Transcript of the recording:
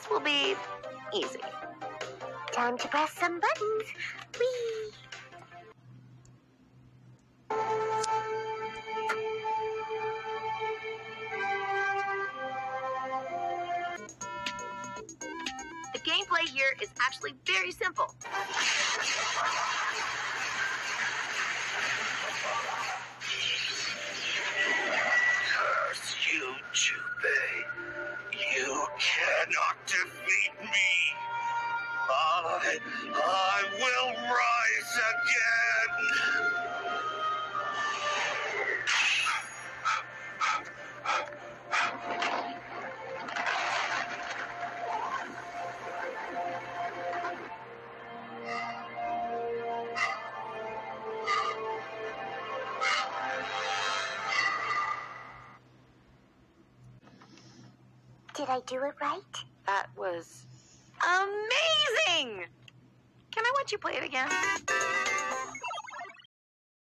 this will be easy. Time to press some buttons. Whee! The gameplay here is actually very simple. Curse you, Junpei. You cannot defeat me. I will rise again. Did I do it right? That was amazing! Can I watch you play it again?